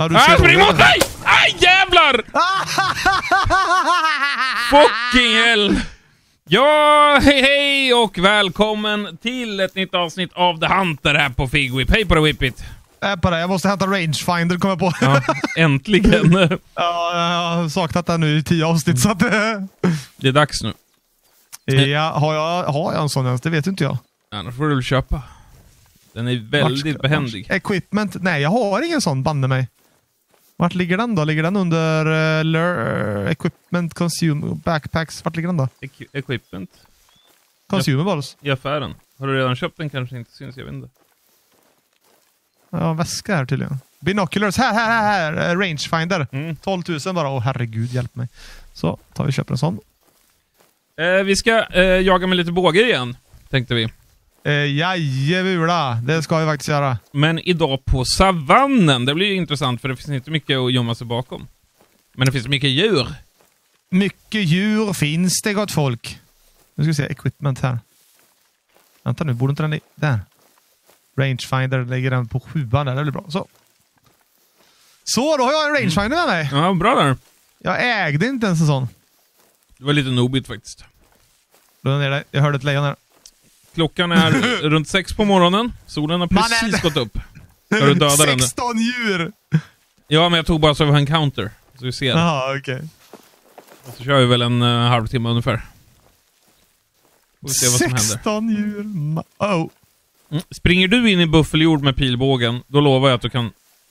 Ja, du ser spring mot mig! Aj, jävlar! Fucking hell! Ja, hej och välkommen till ett nytt avsnitt av The Hunter här på Figwhip. Hej på det, Whippit. Jag måste hämta rangefinder, kommer jag på. Ja, äntligen. Ja, jag har saknat det nu i 10 avsnitt, så att... Det är dags nu. Ja, har jag en sån ens? Det vet inte jag. Annars får du väl köpa. Den är väldigt behändig. Equipment? Nej, jag har ingen sån, banne mig. Vart ligger den då? Ligger den under equipment, consumer, backpacks? Vart ligger den då? Equipment. Consumables. I affären. Har du redan köpt den? Kanske inte syns, jag vet inte. Ja, väska här tydligen. Binoculars, här. Rangefinder. 12 000 bara. Åh herregud, hjälp mig. Så, tar vi och köper en sån. Vi ska jaga med lite bågar igen, tänkte vi. Jajebula, det ska vi faktiskt göra. Men idag på savannen. Det blir ju intressant, för det finns inte mycket att gömma sig bakom. Men det finns mycket djur. Mycket djur finns det, gott folk. Nu ska vi se, equipment här. Vänta nu, borde inte den där? Rangefinder, lägger den på 7an där, det blir bra. Så, då har jag en rangefinder med mig. Ja, bra där. Jag ägde inte ens en sån. Det var lite nobigt faktiskt. Jag hörde ett lejon här. Klockan är runt 6 på morgonen. Solen har precis gått upp. Ska du döda 16 djur! Ja, men jag tog bara så vi har en counter. Så vi ser. Jaha, okej. Och så kör vi väl en halvtimme ungefär. Och vi ser vad som händer. 16 djur. Springer du in i buffeljord med pilbågen, då lovar jag att du kan...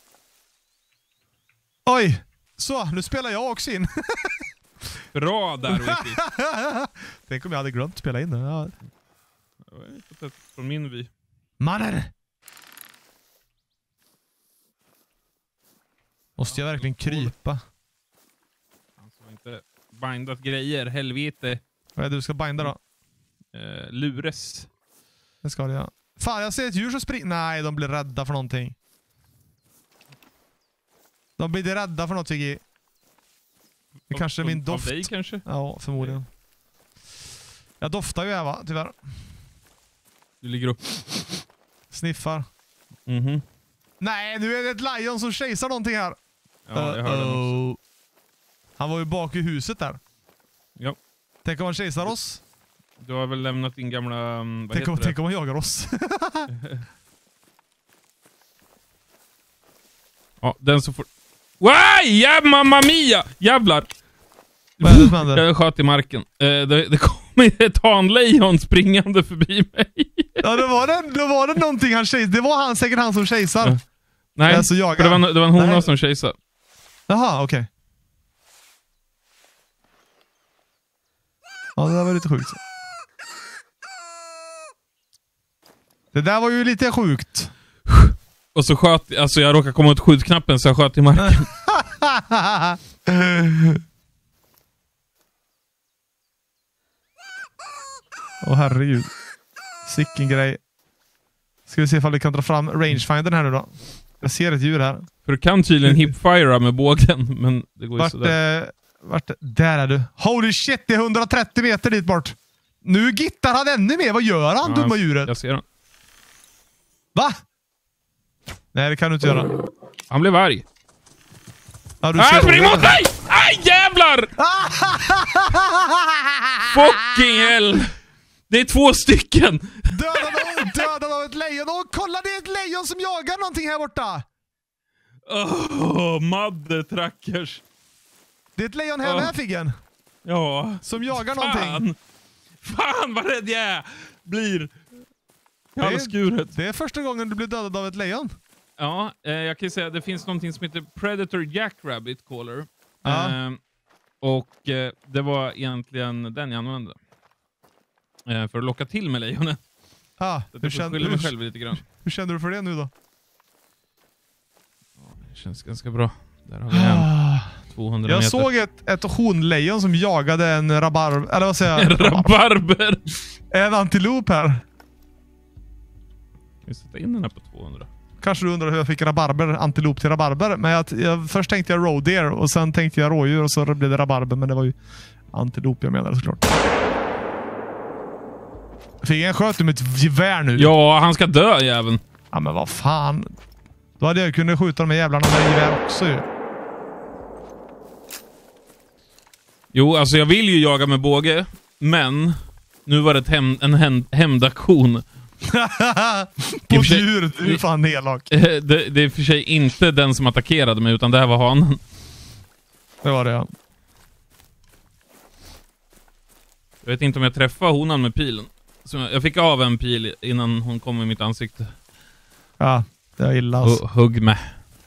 Oj! Så, nu spelar jag också in. Bra där, Wiki. Tänk om jag hade glömt spela in det. Ja. Från min vy. Mannen! Måste jag verkligen krypa? Alltså inte bindat grejer, helvete. Vad är det du ska binda då? Lures. Det ska det, ja. Fan, jag ser ett djur som springer. Nej, de blir rädda för någonting. De blir rädda för något, Sigge. Det kanske är min doft. Av dig kanske? Ja, förmodligen. Jag doftar ju här, va? Tyvärr. Du ligger upp. Sniffar. Nej, nu är det ett lion som chasear någonting här. Ja, jag hörde den också. Han var ju bak i huset där. Ja. Tänk om han chasear oss. Du har väl lämnat din gamla... Tänk om han jagar oss. Ja, den så får... Why! Ja, mamma mia! Jävlar! Vad är det som händer? Jag sköt i marken. Det kommer ett hanlejon springande förbi mig. Ja, då var det någonting han chasear. Det var säkert han som chasear. Ja. Nej, alltså, för det var en hona som chasear. Jaha, okej. Ja, det där var lite sjukt. Det där var ju lite sjukt. Och så sköt... Alltså jag råkade komma åt skjutknappen så jag sköt i marken. Åh herregud. Sicken grej. Ska vi se ifall vi kan dra fram rangefindern här nu då. Jag ser ett djur här. För du kan tydligen hipfira med bågen, men det går ju sådär. Där är du. Holy shit, det är 130 meter dit bort. Nu gittar han ännu mer. Vad gör han, dumma djuret? Jag ser han. Va? Nej, det kan du inte göra. Han blev arg. Ja, spring mot dig! Aj, jävlar! Fucking hell! Det är 2 stycken! Dödad av ett lejon. Kolla, det är ett lejon som jagar någonting här borta. Mother trackers. Det är ett lejon här med, Figgen. Ja. Som jagar någonting. Fan vad rädd jag blir. Det är första gången du blir dödad av ett lejon. Ja, jag kan ju säga att det finns någonting som heter Predator Jackrabbit Caller. Och det var egentligen den jag använde. För att locka till med lejonen. Hur känner du för det nu då? Ja, det känns ganska bra. Där har vi en 200 meter. Jag såg ett honlejon som jagade en rabarber. Eller vad säger jag? En rabarber! En antilop här. Vi sätter in den här på 200. Kanske du undrar hur jag fick antilop till rabarber. Men först tänkte jag roe deer och sen tänkte jag rådjur och så blev det rabarber. Men det var ju antilop jag menade såklart. Fick en sköt med ett gevär nu. Ja, han ska dö, jäveln. Ja, men vad fan. Då hade jag kunnat skjuta de här jävlarna med gevär också ju. Jo, alltså jag vill ju jaga med båge, men nu var det en hämndaktion. På djur, du är fan elak. Det är för sig inte den som attackerade mig, utan det här var hanen. Det var det, ja. Jag vet inte om jag träffade honan med pilen. Så jag fick av en pil innan hon kom i mitt ansikte. Ja, det är illa alltså. Hugg med.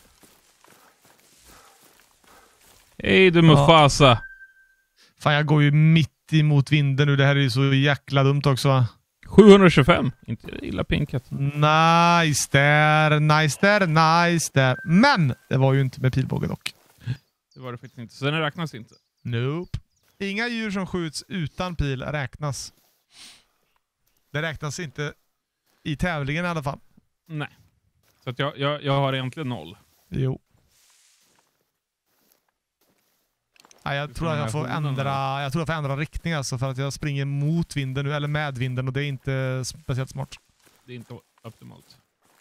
Hej du Mufasa. Ja. Fan, jag går ju mitt emot vinden nu. Det här är ju så jäkla dumt också, va? 725. Inte illa pinkat. Nice där, nice där, nice där. Men det var ju inte med pilbåge dock. Det var det faktiskt inte. Så den räknas inte. Nope. Inga djur som skjuts utan pil räknas. Det räknas inte i tävlingen i alla fall. Nej. Så att jag har egentligen 0. Jo. Nej, jag tror att jag får ändra riktning alltså, för att jag springer mot vinden nu, eller med vinden, och det är inte speciellt smart. Det är inte optimalt.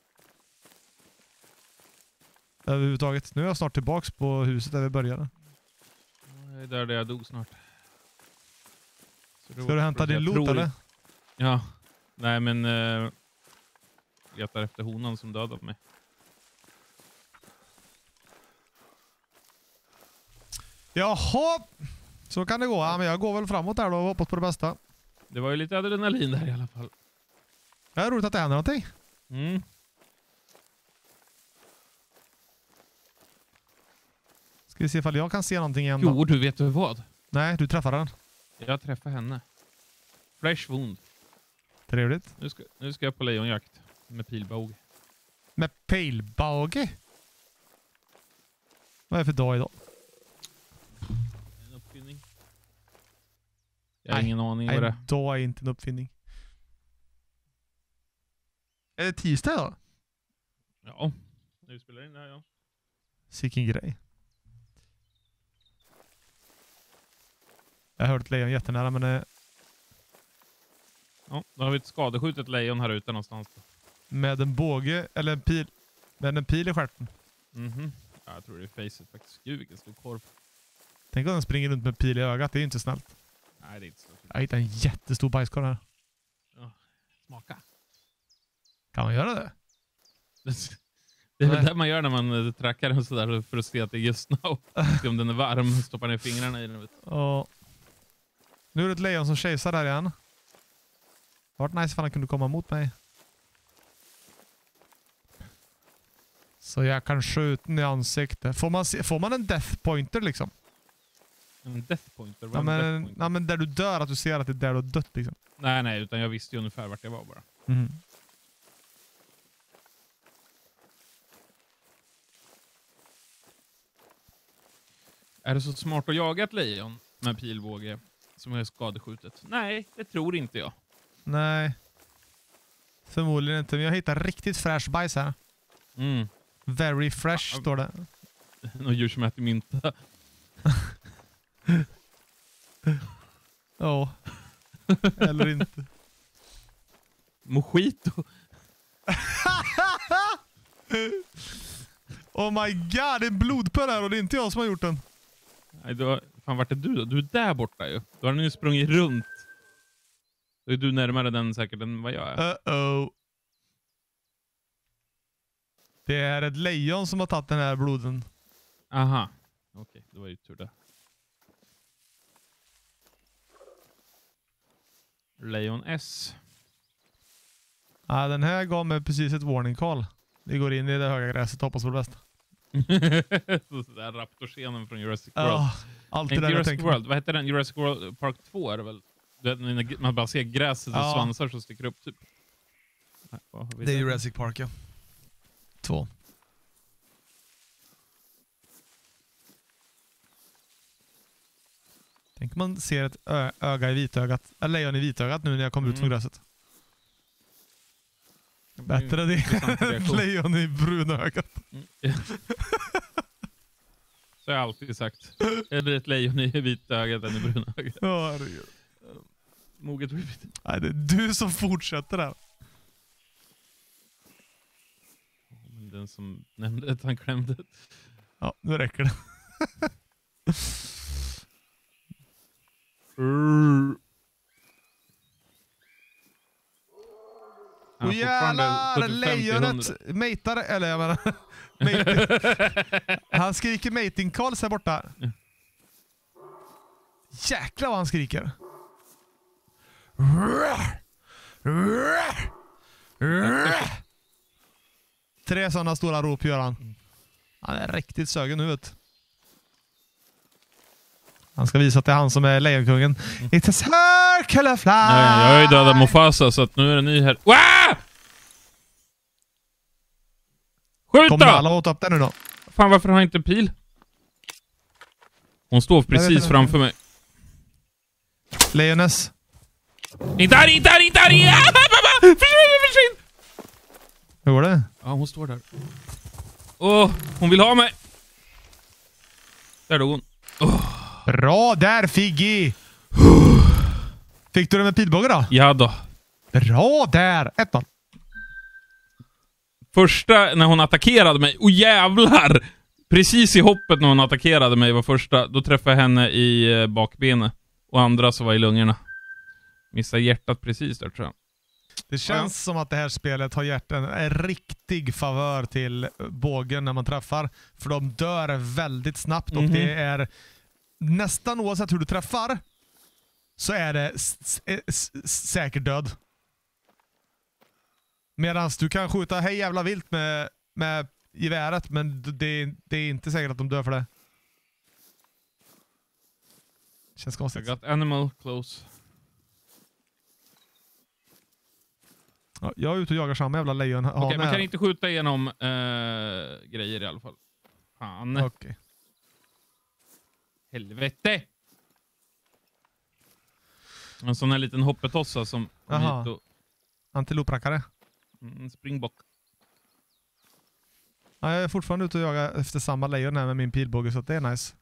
Överhuvudtaget. Nu är jag snart tillbaks på huset där vi började. Det är där jag dog snart. Ska du hämta din loot eller? Ja. Nej, men letar efter honan som dödade mig. Jaha, så kan det gå. Ja, men jag går väl framåt där då och hoppas på det bästa. Det var ju lite adrenalin där i alla fall. Det är roligt att det händer någonting. Mm. Ska vi se ifall jag kan se någonting igen då. Jo, du vet vad? Nej, du träffar den. Jag träffar henne. Fresh wound. Trevligt. Nu ska jag på lejonjakt med pilbåge. Med pilbåge? Vad är det för dag idag? En uppfinning. Jag har ingen aning vad det är. Nej, dag är inte en uppfinning. Är det tisdag då? Ja, nu spelar in det här, ja. Sicken grej. Jag har hört lejon jättenära, men... Ja, då har vi ett skadeskjutet lejon här ute någonstans. Då. Med en båge, eller en pil. Med en pil i stjärten. Mhm. Ja, jag tror det är facet faktiskt. Gud, vilken stor korv. Tänk om den springer runt med pil i ögat, det är ju inte snällt. Nej, det är inte så. Jag hittade en jättestor bajskorv här. Ja, smaka. Kan man göra det? Det är väl det man gör när man trackar den sådär för att se att det är just now. Se om den är varm, stoppar ner fingrarna i den. Och nu är det ett lejon som kejsar där igen. Det var nice ifall han kunde komma mot mig. Så jag kan skjuta den i ansiktet. Får man en death pointer liksom? En death pointer? Ja, men där du dör, att du ser att det är där du har dött liksom. Nej, utan jag visste ju ungefär vart det var bara. Mm. Är det så smart att jaga ett lejon med pilbåge som är skadeskjutet? Nej, det tror inte jag. Nej. Förmodligen inte, men jag hittar riktigt fräsch bajs här. Mm. Very fresh står det. Någon djur som äter mynta. Ja. Eller inte. Mojito. Oh my god, det är en blodpöl här och det är inte jag som har gjort den. Nej, fan, vart är du då? Du är där borta ju. Då har den ju sprungit runt. Då är du närmare den säkert än vad jag är. Uh-oh. Det är ett lejon som har tagit den här bloden. Aha. Okej, det var ju tur det. Lejon S. Ja, den här gav mig precis ett warning call. Vi går in i det höga gräset och hoppas på det bästa. Sådär raptorscenen från Jurassic World. Alltid där Jurassic World. Vad heter den? Jurassic World Park 2 är det väl? Man bara ser gräset och svansar som sticker upp typ. Det är Jurassic Park, ja. 2. Tänk man ser ett öga i vitögat. Eller lejon i vitögat nu när jag kommer ut från gräset. Bättre än det. Lejon i brunögat. Så har jag alltid sagt. Eller ett lejon i vitögat än i brunögat. Ja, herregud. Moget repeat. Nej, det är du som fortsätter där. den som nämnde att han klämde. Ja, nu räcker det. Och jävlar, lejonet matar, eller jag menar han skriker mating calls här borta. Jäklar vad han skriker. Tre sådana stora rop gör han. Han är riktigt sögen nu ut. Han ska visa att det är han som är lejonkungen. It's a circle of life. Nej, jag är ju döda Mufasa så att nu är det ny här. Wow! Skjut Kommer då! alla åt upp där nu då? Fan, varför har jag inte pil? Hon står precis framför mig. Lejones. Inte här! Försvinn! Hur går det? Ja, hon står där. Hon vill ha mig. Där dog hon. Bra där, Figgy! Fick du det med pilbåge då? Ja då. Bra där! 1-0. Första när hon attackerade mig. Jävlar! Precis i hoppet när hon attackerade mig var första. Då träffade jag henne i bakbenet. Och andra så var i lungorna. Missade hjärtat precis där, tror jag. Det känns som att det här spelet har gett en riktig favör till bågen när man träffar. För de dör väldigt snabbt och det är nästan oavsett hur du träffar så är det säker död. Medan du kan skjuta hej jävla vilt med geväret, men det är inte säkert att de dör för det. Känns konstigt. I got animal close. Ja, jag är ute och jagar samma jävla lejon. Okej, man kan inte skjuta igenom grejer i alla fall. Fan. Okej. Helvete! En sån här liten hoppetossa som kom hit och... Antiloprackare. Springbock. Ja, jag är fortfarande ute och jagar efter samma lejon här med min pilbåge, så det är nice.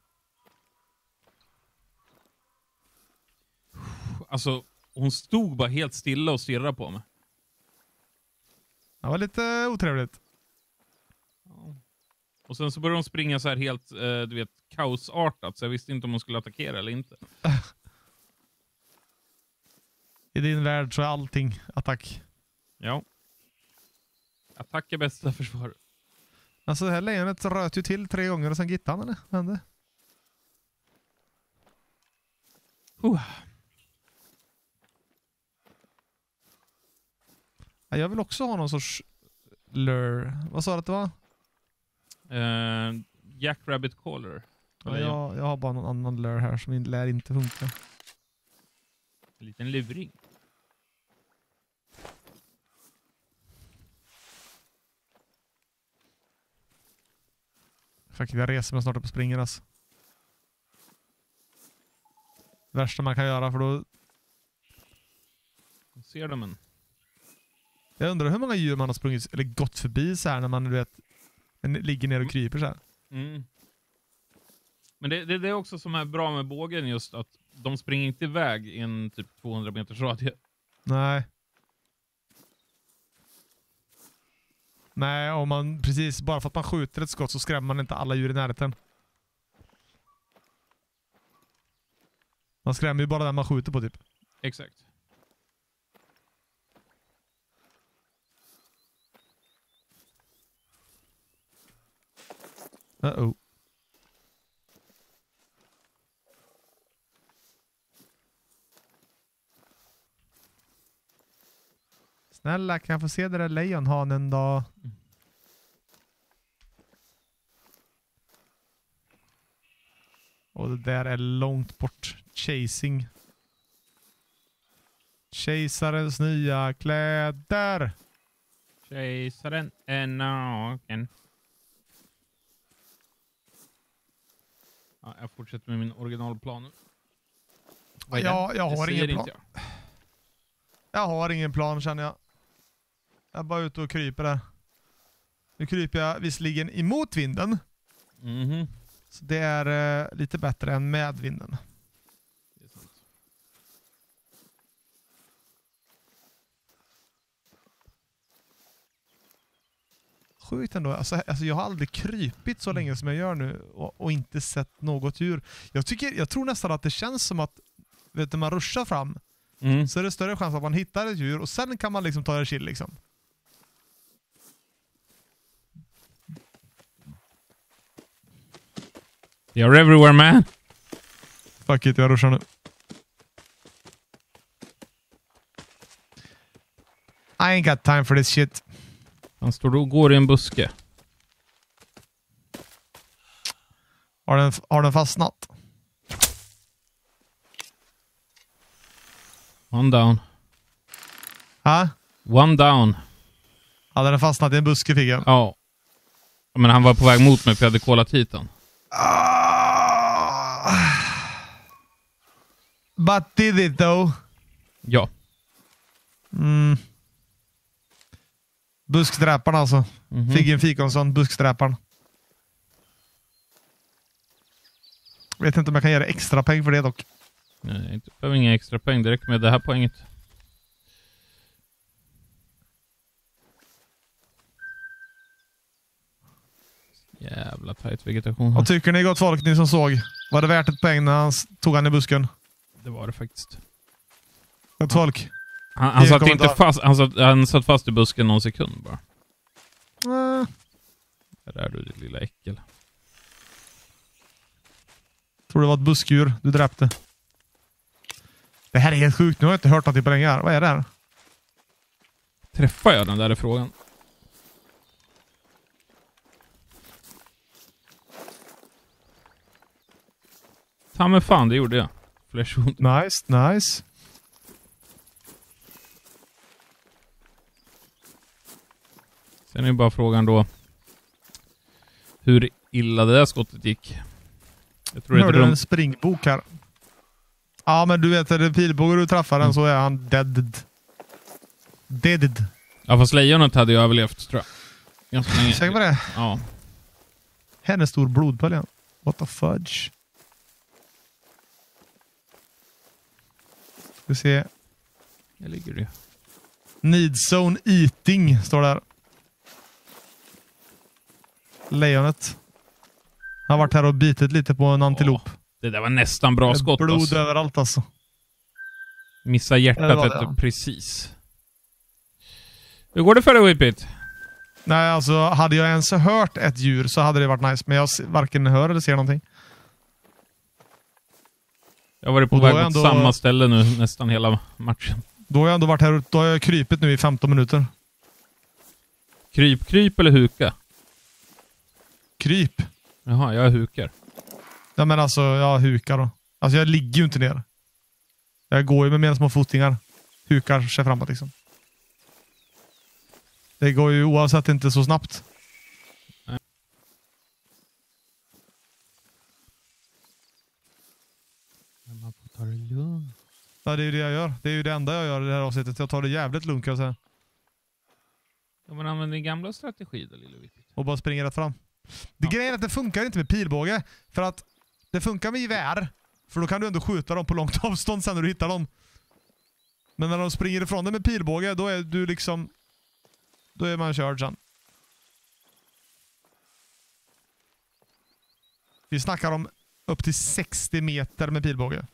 Alltså, hon stod bara helt stilla och stirrade på mig. Det var lite otrevligt. Ja. Och sen så började hon springa så här helt, du vet, kaosartat. Så jag visste inte om hon skulle attackera eller inte. I din värld så är allting attack. Ja. Attack är bästa försvar. Alltså det här lejonet röt ju till 3 gånger och sen gittade han, eller? Vad hände? Ja, jag vill också ha någon sorts lure. Vad sa du att det var? Jackrabbit Caller. Ja, jag har bara någon annan lure här som lär inte funka. En liten luring. Fuck, jag reser mig snart upp och springer alltså. Värsta man kan göra, för då... Ser de en? Jag undrar hur många djur man har sprungit eller gått förbi så här när man, du vet, ligger ner och kryper så här. Mm. Men det är också som är bra med bågen, just att de springer inte iväg i en typ 200 meters radie. Nej. Nej, om man precis bara för att man skjuter ett skott så skrämmer man inte alla djur i närheten. Man skrämmer ju bara den man skjuter på typ. Exakt. Uh-oh. Snälla, kan jag få se det där lejonhanen då? Och det där är långt bort. Chasing. Kejsarens nya kläder. Kejsaren är naken. Ja, jag fortsätter med min originalplan. Ja, jag har ingen plan. Inte Jag har ingen plan, känner jag. Jag är bara ute och kryper där. Nu kryper jag visserligen emot vinden. Mhm. Så det är lite bättre än med vinden. Det är sant. sjukt ändå. Alltså, jag har aldrig krypit så länge som jag gör nu och inte sett något djur. Jag tror nästan att det känns som att när man ruschar fram så är det större chans att man hittar ett djur och sen kan man liksom ta det chill liksom. You're everywhere, man. Fuck it, jag ruschar nu. I ain't got time for this shit. Han står då och går i en buske. Har den fastnat? One down. Ha? One down. Hade den fastnat i en buske, fick jag? Ja. Men han var på väg mot mig för jag hade kollat hit han. But did it though? Ja. Busksträparen alltså. Figgen Fikonsson, busksträparen. Vet inte om jag kan göra extra poäng för det dock. Nej, inte behöver inga extra poäng. Det räcker med det här poänget. Jävla tajt vegetation. Vad tycker ni gott folk, ni som såg? Var det värt ett poäng när han tog han i busken? Det var det faktiskt. Gott folk. Han satt inte fast, han satt fast i busken någon sekund bara. Där är du, ditt lilla äckel. Tror det var ett buskdjur du dräpte. Det här är helt sjukt. Nu har jag inte hört något på länge här. Vad är det här? Träffar jag den där är frågan. Ta mig fan, det gjorde jag. Flash wound. Nice. Sen är ju bara frågan då hur illa det där skottet gick. Jag tror det är en springbok här. Ja, men du vet, är det pilbåge du träffar den så är han dead. Ja, fast lejonet hade jag överlevt, tror jag. Ganska länge. Säg på det. Ja. Hennes stor blodpöl igen. What the fudge? Ska se. Jag ligger det. Need zone eating står där. Lejonet. Han har varit här och bitit lite på en antilop. Det där var nästan bra skott. Blod alltså. överallt alltså. Missa hjärtat precis. Hur går det för dig, Whippet? Nej, alltså hade jag ens hört ett djur så hade det varit nice. Men jag varken hör eller ser någonting. Jag har varit på väg mot samma ställe nu nästan hela matchen. Då har jag ändå varit här och då har jag krypit nu i 15 minuter. Kryp eller huka? Kryp. Jaha, jag hukar. Ja, men alltså, jag hukar då. Alltså jag ligger ju inte ner. Jag går ju med mina små fotingar. Hukar sig framåt liksom. Det går ju oavsett inte så snabbt. Nej. Man får ta det lugnt. Ja, det är ju det jag gör. Det är ju det enda jag gör i det här avsnittet. Jag tar det jävligt lugnt, kan jag säga. Ja, men använd din gamla strategi då, lilla Whippet. Och bara springer rätt fram. Det grejen är att det funkar inte med pilbåge. För att det funkar med gevär. För då kan du ändå skjuta dem på långt avstånd sen när du hittar dem. Men när de springer ifrån dig med pilbåge, då är du liksom... Då är man körd sen. Vi snackar om upp till 60 meter med pilbåge.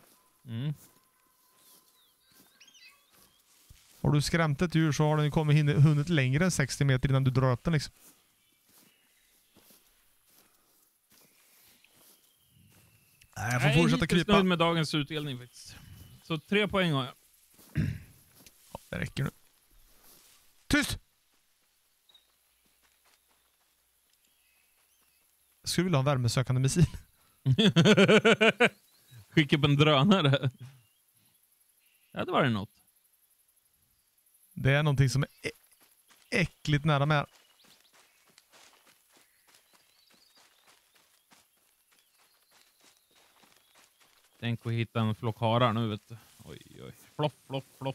Har du skrämt ett djur så har den ju hunnit längre än 60 meter innan du drar upp den liksom. Nej, jag får fortsätta krypa. Jag är nöjd med dagens utdelning faktiskt. Så 3 poäng har jag. Ja, det räcker nu. Tyst! Jag skulle vilja ha en värmesökande missil. Skicka upp en drönare. Ja, det var det något. Det är någonting som är äckligt nära med. Tänk att hitta en flock harar nu, vet du. Oj. Floff.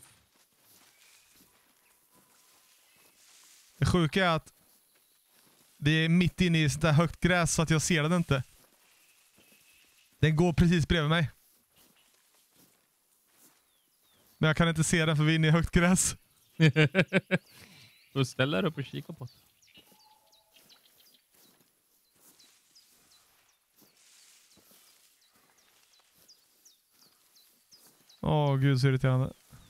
Det sjuka är att vi är mitt inne i sånt där högt gräs så att jag ser den inte. Den går precis bredvid mig. Men jag kan inte se den för vi är inne i högt gräs. Då ställer du upp och kika på det. Åh gud så irriterande.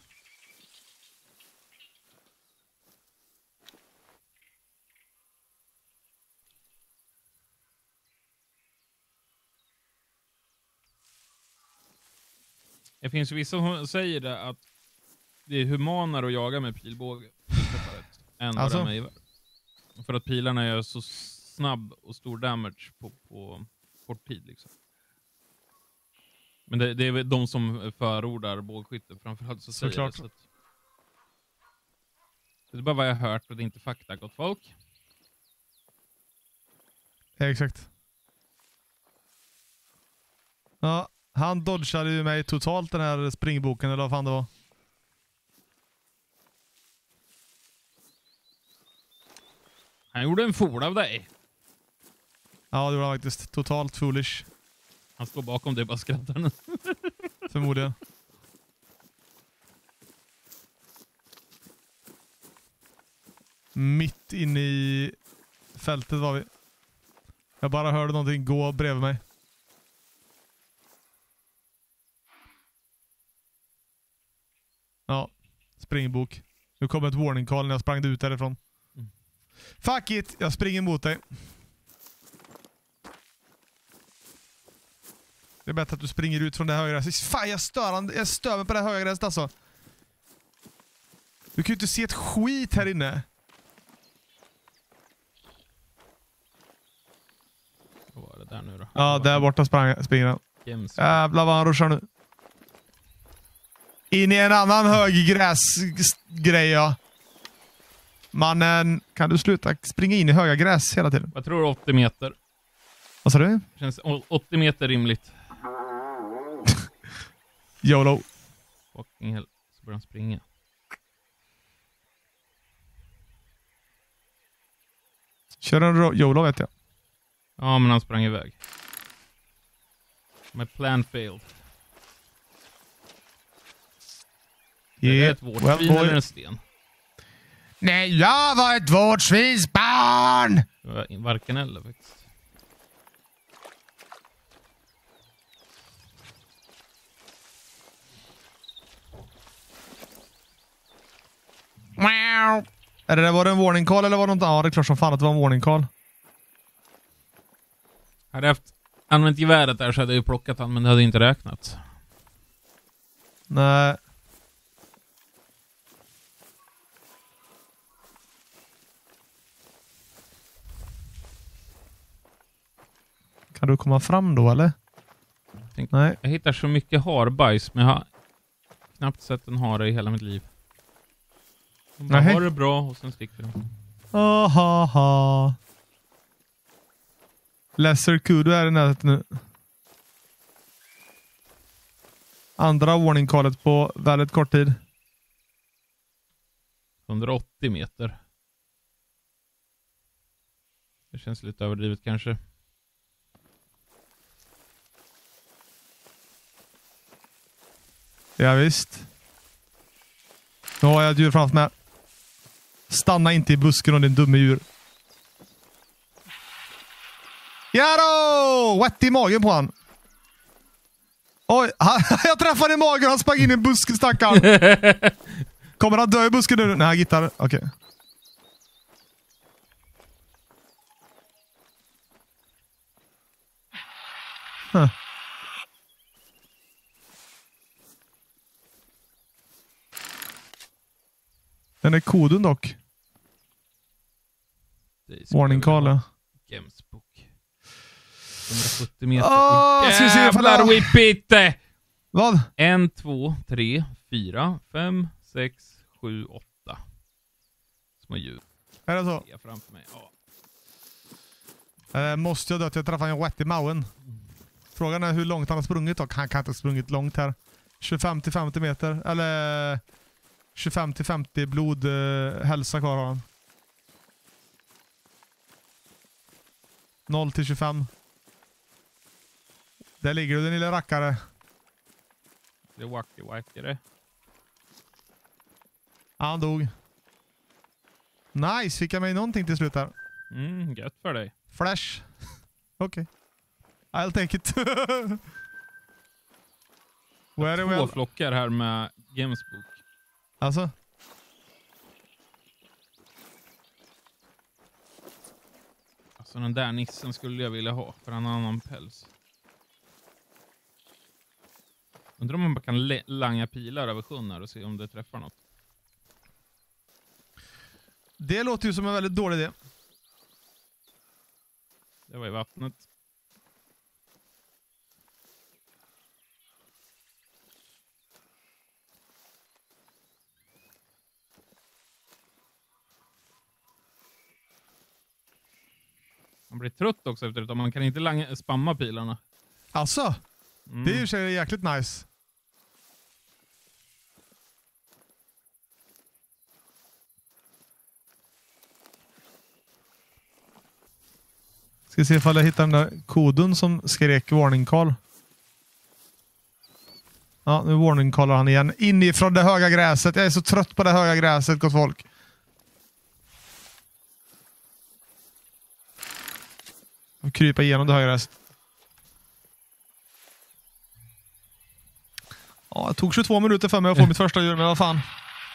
Det finns vissa som säger det att det är humanare att jaga med pilbåge än vad de är i. För att pilarna gör så snabb och stor damage på kort tid liksom. Men det är väl de som förordar bågskytte framförallt så säger det. Så det är bara vad jag har hört och det är inte fakta gott folk. Ja, exakt. Ja, han dodgade ju mig totalt den här springboken eller vad fan det var. Han gjorde en fool av dig. Ja, det var faktiskt totalt foolish. Han står bakom dig och bara skrattar nu. Förmodligen. Mitt inne i fältet var vi. Jag bara hörde någonting gå bredvid mig. Ja, springbok. Nu kommer ett warning call när jag sprang ut därifrån. Fuck it, jag springer mot dig. Det är bättre att du springer ut från det högra gräset. Fan, jag stör mig på det högra gräset alltså. Du kan ju inte se ett skit här inne. Vad var det där nu då? Ja, där borta springer han. Jävlar vad han ruschar nu. In i en annan hög gräsgrej, ja. Mannen, kan du sluta springa in i höga gräs hela tiden? Jag tror 80 meter. Vad sa du? Känns 80 meter rimligt. YOLO. Fucking hell. Så börjar han springa. Kör en YOLO vet jag. Ja, men han sprang iväg. My plan failed. Yeah. Det är ett vårdsvin eller en sten. Nej, jag var ett vårdsvinsbarn! Det var varken eller faktiskt. Wow. Är det var det en warning call eller var det något? Ja, det är klart som fan att det var en warning call. Hade jag använt geväret där så hade jag ju plockat han, men det hade inte räknat. Nej. Kan du komma fram då eller? Nej. Jag hittar så mycket harbajs, men jag har knappt sett en hare i hela mitt liv. De bara har det bra och sen sticker de. Haha. Lesser Kudu är i nätet nu. Andra warning callet på väldigt kort tid. 180 meter. Det känns lite överdrivet kanske. Ja visst. Nu har jag ett djur framför mig. Stanna inte i busken om din dumme djur. Ja då! Wet i magen på han. Oj, jag träffade i magen och han sprang in i en buske, stackarn. Kommer han dö i busken nu? Nej, han gittar. Okej. Okay. Huh. Den är koden dock. Warning call. Gamesbook. 170 meter. Jävlar whippite! Vad? 1, 2, 3, 4, 5, 6, 7, 8. Små djur. Är det så? Jag framför mig. Ja. Måste jag dö att jag träffar en wet i mauen. Frågan är hur långt han har sprungit dock. Han kan inte ha sprungit långt här. 25-50 meter. Eller 25-50 blod hälsa kvar har han. 0-25. Där ligger du den lilla rackare. Det är wacky-wackare. Han dog. Nice, fick jag mig någonting till slut här. Gött för dig. Flash. Okej. Okay. I'll take it. Två flockar här med Gamesbook. Alltså? Alltså den där nissen skulle jag vilja ha för en annan päls. Undrar om man bara kan langa pilar över sjön här och se om det träffar något. Det låter ju som en väldigt dålig idé. Det var i vattnet. Man blir trött också efter det. Man kan inte spamma pilarna. Alltså? Det är ju sig jäkligt nice. Ska se ifall jag hittar den där koden som skrek warning call. Ja, nu warning callar han igen. Inifrån det höga gräset. Jag är så trött på det höga gräset, gott folk. Och krypa igenom det höga gräset. Ja, det tog 22 minuter för mig att få mitt första djur, men vad fan.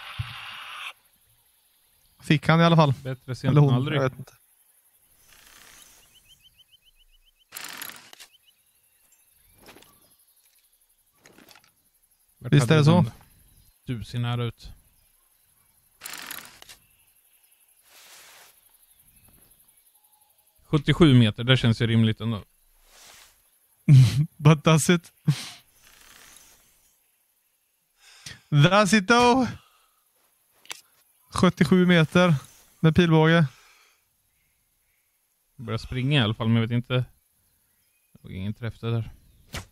Fick han i alla fall. Bättre sent än aldrig. Jag vet inte. Visst är det så? Du ser nära ut. ...77 meter, det känns ju rimligt ändå. But does it? Does it though? 77 meter med pilbåge. Jag börjar springa i alla fall, men jag vet inte. Det var ingen träff det där.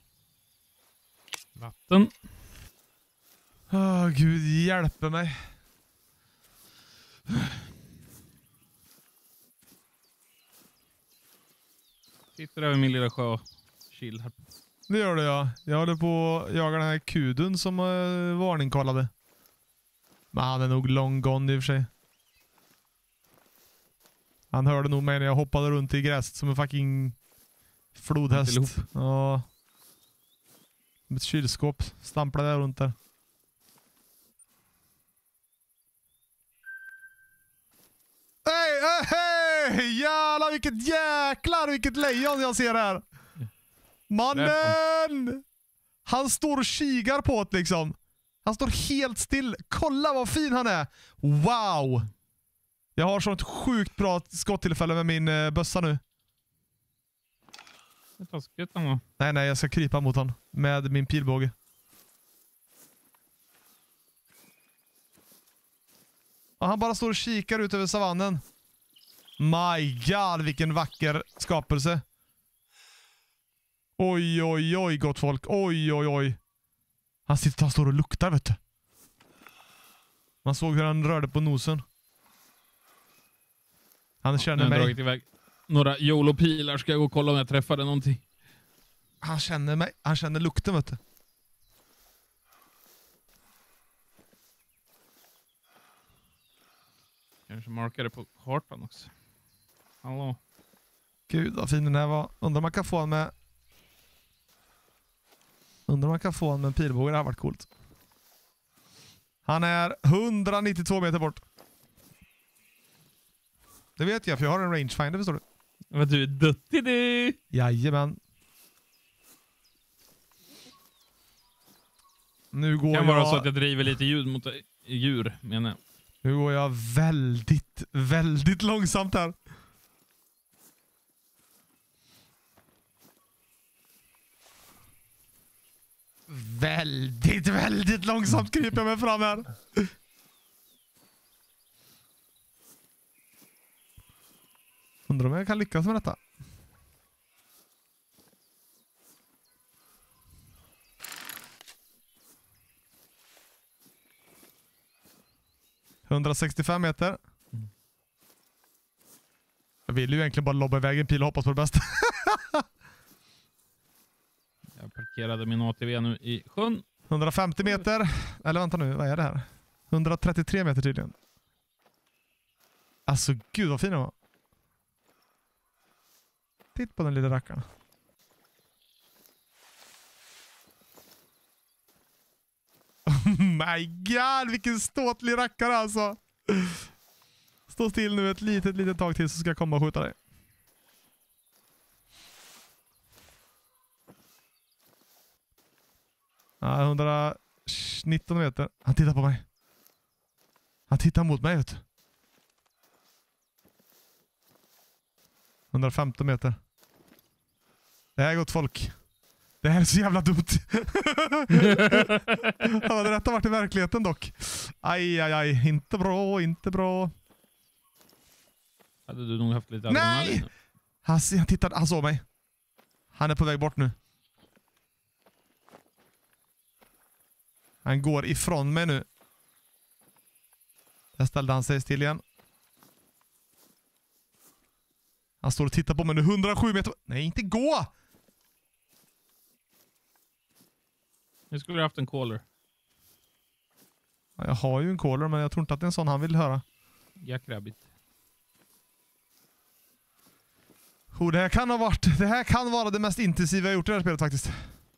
Vatten. Åh, Gud hjälper mig. Sitter över min lilla sjö. Chill här. Det gör det, ja. Jag håller på att jaga den här kuden som varningkollade. Men han är nog long gone i och för sig. Han hörde nog mig när jag hoppade runt i gräset som en fucking flodhäst. Ja. Med ett kylskåp stamplade jag runt där. Hej! Jävlar vilket lejon jag ser här. Mannen! Han står och kigar på det liksom. Han står helt still. Kolla vad fin han är. Wow! Jag har sånt sjukt bra skottillfälle med min bössa nu. Det är taskigt då. Nej, jag ska krypa mot honom med min pilbåge. Och han bara står och kikar ut över savannen. My God, vilken vacker skapelse. Oj, gott folk. Oj. Han står och luktar, vet du. Man såg hur han rörde på nosen. Han känner mig. Dragit iväg några YOLO-pilar. Ska jag gå och kolla om jag träffade någonting. Han känner mig. Han känner lukten, vet du. Kanske markade på kartan också. Hallå. Gud vad fin den här var. Undrar om man kan få en med en pilbåge. Det har varit coolt. Han är 192 meter bort. Det vet jag, för jag har en rangefinder, förstår du. Men du är duttig du! Jajamän. Nu går kan vara så att jag driver lite ljud mot djur, menar jag. Nu går jag väldigt långsamt här. Väldigt långsamt kryper jag mig fram här. Undrar om jag kan lyckas med detta. ...165 meter. Jag vill ju egentligen bara lobba iväg en pil och hoppas på det bästa. Jag parkerade min ATV nu i sjön. 150 meter. Eller vänta nu, vad är det här? 133 meter tydligen. Alltså gud vad fin den var. Titta på den lilla rackaren. My god, vilken ståtlig rackare alltså. Stå still nu ett litet tag till så ska jag komma och skjuta dig. Ja, 119 meter. Han tittar på mig. Han tittar mot mig, vet du. 115 meter. Det här är gott folk. Det här är så jävla dumt. Ja, det rätt har varit i verkligheten dock. Aj. Inte bra, inte bra. Hade du nog haft lite adrenalin? Nej! Han tittade, han såg mig. Han är på väg bort nu. Han går ifrån mig nu. Där ställde han sig still igen. Han står och tittar på mig nu. 107 meter. Nej, inte gå! Nu skulle du haft en caller. Ja, jag har ju en caller, men jag tror inte att det är en sån han vill höra. Jackrabbit. Det här kan vara det mest intensiva jag gjort i det här spelet faktiskt.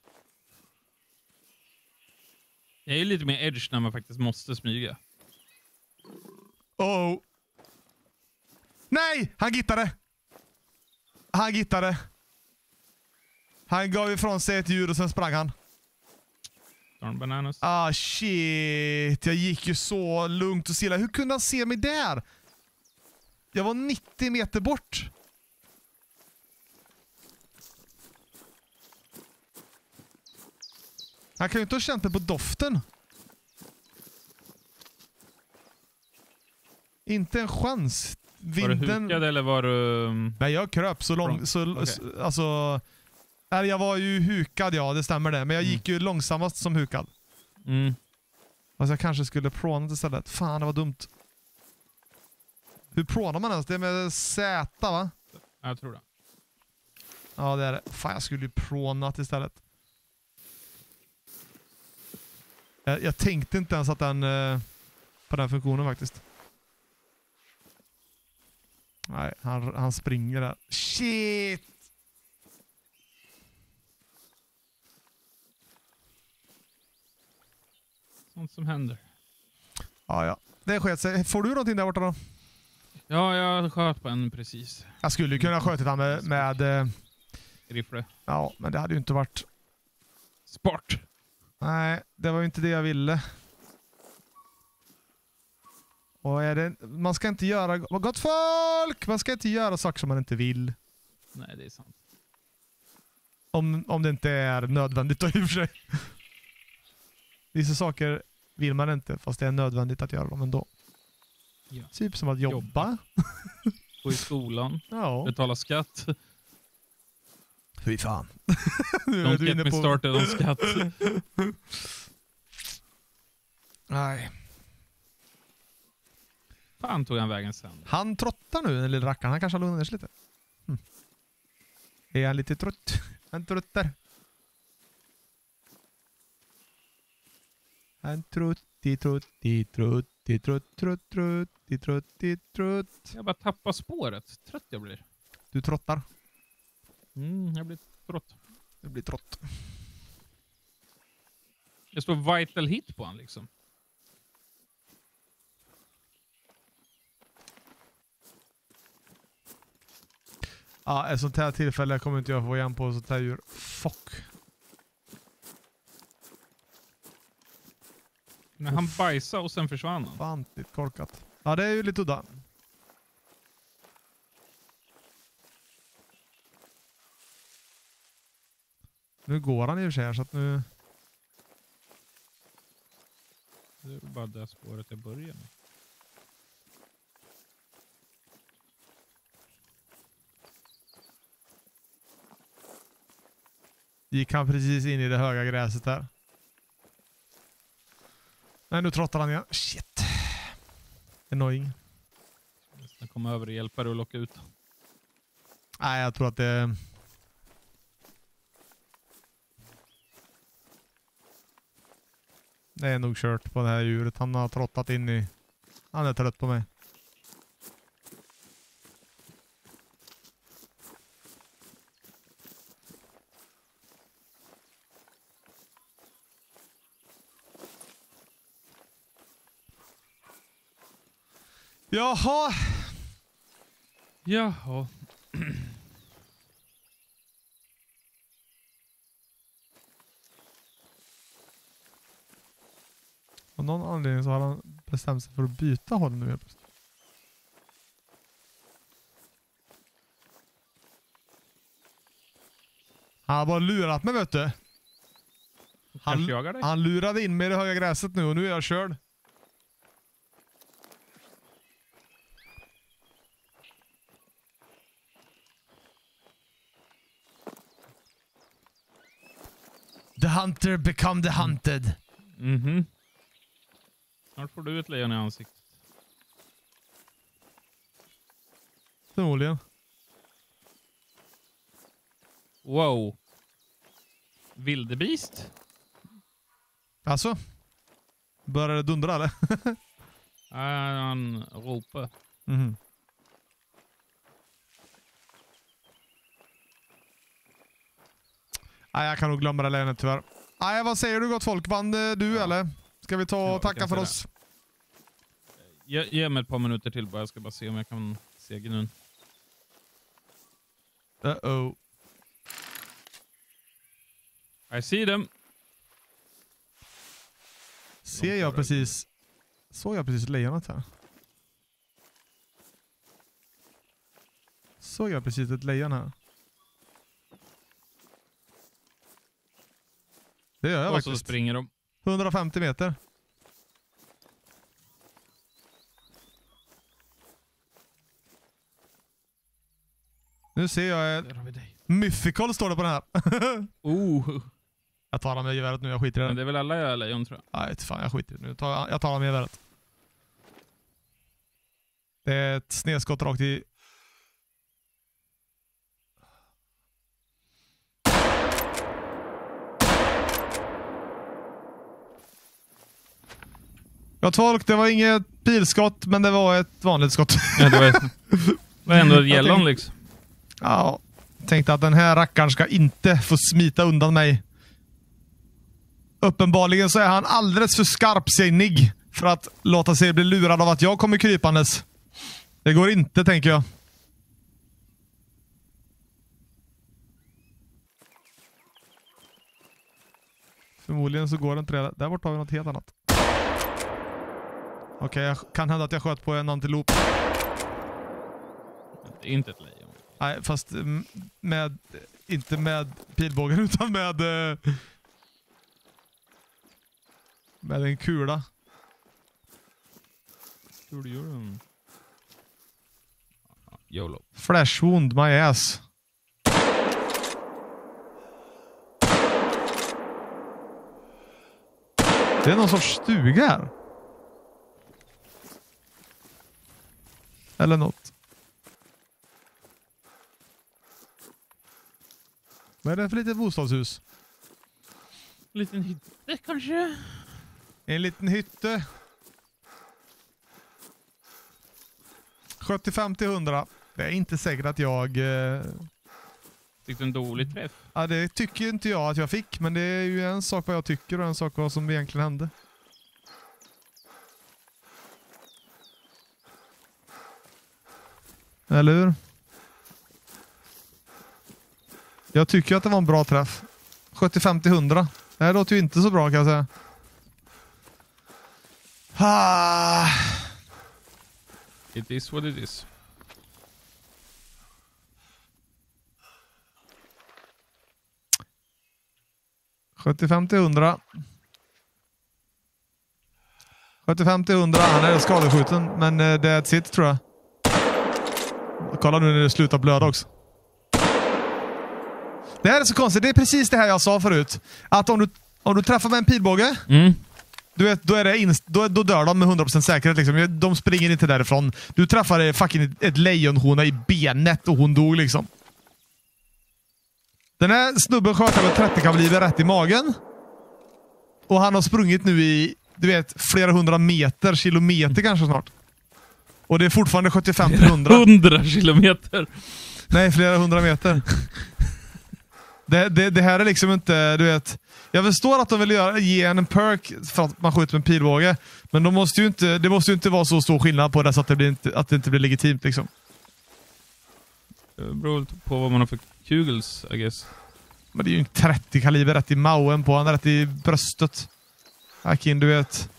Jag är ju lite mer edge när man faktiskt måste smyga. Oh. Nej! Han gittade! Han gav ifrån sig ett djur och sen sprang han. Darn bananas. Ah shit, jag gick ju så lugnt och stilla. Hur kunde han se mig där? Jag var 90 meter bort. Han kan ju inte ha känt mig på doften. Inte en chans. Vinden... Var du hukad eller var du... Nej, jag kröp så långt. Okay. Alltså... Jag var ju hukad, ja, det stämmer det. Men jag gick ju långsammast som hukad. Alltså jag kanske skulle pråna istället. Fan, det var dumt. Hur prånar man ens? Det är med Z, va? Jag tror det. Ja, det är det. Fan, jag skulle ju prånat istället. Jag tänkte inte ens att den... på den funktionen faktiskt. Nej, han springer där. Shit! Sånt som händer. Ja. Det sket sig. Får du någonting där borta då? Ja, jag sköt på en precis. Jag skulle ju kunna sköta han med Riffle. ja, men det hade ju inte varit... Sport! Nej, det var ju inte det jag ville. Och man ska inte göra... Gott folk! Man ska inte göra saker som man inte vill. Nej, det är sant. Om det inte är nödvändigt då, i och för sig. Vissa saker vill man inte, fast det är nödvändigt att göra dem ändå. Ja. Typ som att jobba. Gå i skolan. Ja. Betala skatt. Fy fan. Don't get me started on skatt. Nej. Fan tog han vägen sen. Han trottar nu, den lilla rackaren. Han kanske har lugnat sig lite. Är han lite trött? Han tröttar. Han trutti. Jag bara tappar spåret. Trött jag blir. Du trottar. Jag blir trött. Du blir trott. Det står vital hit på han liksom. Ja, ett sånt här tillfälle kommer inte jag få igen på sånt här djur. Fuck. Men han bajsade och sen försvann han. Fan, lite korkat. Ja, det är ju lite udda. Nu går han i och för sig här, så att nu... Det är bara det spåret jag börjar med. Gick han precis in i det höga gräset där. Nej, nu trottar han igen. Shit. Annoying. Jag kommer över och hjälpa dig att locka ut. Nej, jag tror att det... Det är nog kört på det här djuret. Han har trottat in i... Han är trött på mig. Jaha. Jaha. Av någon anledning så har han bestämt sig för att byta håll nu. Han har bara lurat mig, vet du. Han lurade in mig i det höga gräset nu och nu är jag körd. The hunter become the hunted. Mhm. Snart får du ett lejon i ansiktet. Förmodligen. Wow. Vildebeest? Alltså? Börjar det dundra eller? Han ropar. Mhm. Nej, jag kan nog glömma det länet tyvärr. Nej, vad säger du gott folk? Vann du eller? Ska vi ta och tacka för oss? Ge mig ett par minuter till bara. Jag ska bara se om jag kan se gnun. Uh-oh. I see them. Ser jag precis... Såg jag precis lejonet här? Såg jag precis ett lejon här? Det gör jag och faktiskt. Så springer de. 150 meter. Nu ser jag Där har vi dig. Mythical står det på den här. Jag tar han med geväret nu, jag skiter i det. Men det är väl alla lejon tror jag. Nej, fan, jag skiter i det nu. Jag tar han med geväret. Det är ett snedskott rakt i... Gott folk, det var inget pilskott, men det var ett vanligt skott. Ja, det var ändå ett gällon liksom. Ja, tänkte att den här rackaren ska inte få smita undan mig. Uppenbarligen så är han alldeles för skarpsinnig för att låta sig bli lurad av att jag kommer krypandes. Det går inte, tänker jag. Förmodligen så går det inte det. Där borta har vi något helt annat. Okej, jag kan hända att jag sköt på en antilop. Det är inte ett lejon. Nej, fast inte med pilbågen utan med en kula. Hur du gör den? YOLO. Flash wound my ass. Det är någon sorts stuga här. Eller något. Vad är det för litet bostadshus? Liten hytte kanske? En liten hytte. 75-100. Det är inte säkert att jag... Fick du en dålig träff? Ja, det tycker inte jag att jag fick. Men det är ju en sak vad jag tycker och en sak vad som egentligen hände. Eller hur? Jag tycker att det var en bra träff. 75-100. Det här låter ju inte så bra kan jag säga. It is what it is. $75-100. 75-100. Han är skadeskjuten. Men det är ett sitt tror jag. Kolla nu när det slutar blöda också. Det här är så konstigt. Det är precis det här jag sa förut. Att om du träffar med en pilbåge, du vet, då dör de med 100% säkerhet. Liksom. De springer inte därifrån. Du träffade fucking ett lejonhona i benet och hon dog liksom. Den här snubben sköt över 30 kaliber rätt i magen. Och han har sprungit nu i, du vet, flera hundra meter, kilometer kanske snart. Och det är fortfarande 75-100. 100 kilometer. Nej, flera hundra meter. Det här är liksom inte, du vet. Jag förstår att de vill ge en perk för att man skjuter med en pilbåge. Men det måste ju inte vara så stor skillnad på det så att det inte blir legitimt liksom. Det beror på vad man har för kugels, I guess. Men det är ju inte 30 kaliber rätt i mauen på han, rätt i bröstet. Akin, du vet.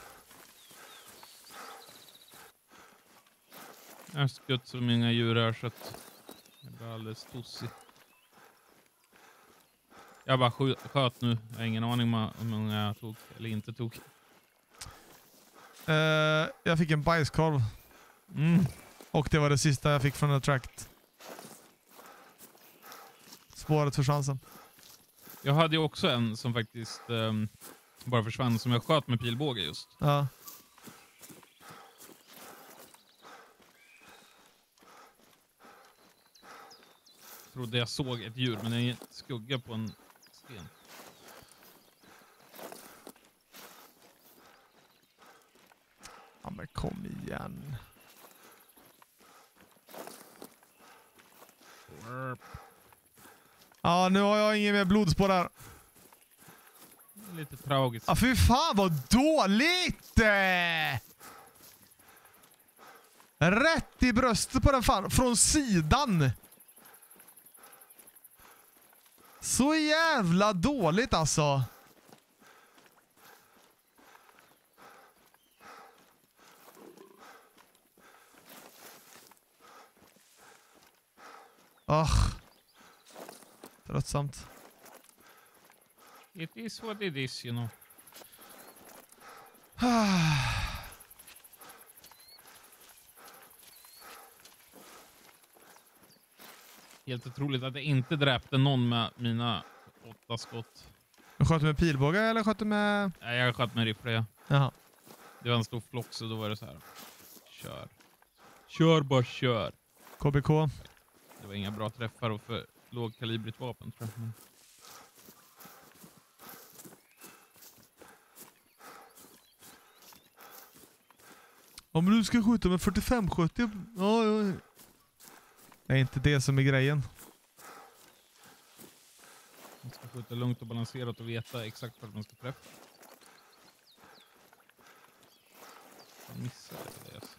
Jag har skutt så många djur här så att jag blir alldeles tossig. Jag bara sköt nu. Jag har ingen aning om hur många jag tog eller inte tog. Jag fick en bajskorv. Och det var det sista jag fick från Attract. Spåret för chansen. Jag hade ju också en som faktiskt bara försvann som jag sköt med pilbåge just. Ja. Trodde jag såg ett djur, men det är en skugga på en sten. Ja, men kom igen. Ja, nu har jag ingen mer blodspår där. Lite tragiskt. Ja, fy fan vad dåligt! Rätt i bröstet på den fan. Från sidan. Så jävla dåligt alltså. Tröttsamt. It is what it is, you know. Helt otroligt att jag inte dräpte någon med mina 8 skott. Du sköt med pilbåge eller sköt med... Nej, jag sköt med riffle, ja. Jaha. Det var en stor flock så då var det så här. Kör. Kör, bara kör. KBK. Det var inga bra träffar och för lågkalibrigt vapen, tror jag. Om du ska skjuta med 45-70... Ja. Det är inte det som är grejen. Man ska skjuta lugnt och balanserat och veta exakt vad man ska träffa. Jag missade det. Okay.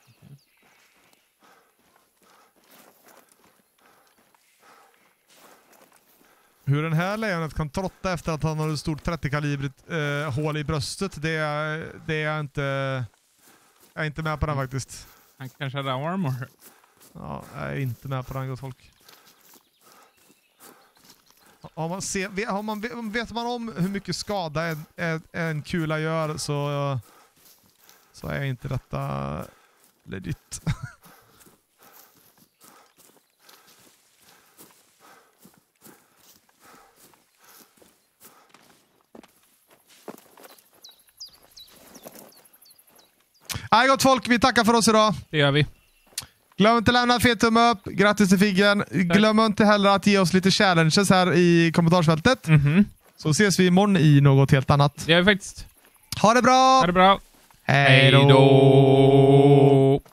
Hur den här lejonet kan trotta efter att han har ett stort 30-kalibrigt hål i bröstet, det är jag inte med på den faktiskt. Han kanske hade armor. Ja, jag är inte med på den, gott folk. Vet man om hur mycket skada en kula gör så är inte detta legit. Nej, gott folk, vi tackar för oss idag. Det gör vi. Glöm inte att lämna en fet tumme upp. Grattis till Figgen. Glöm inte heller att ge oss lite challenges här i kommentarsfältet. Så ses vi imorgon i något helt annat. Det gör vi faktiskt. Ha det bra! Ha det bra. Hej då!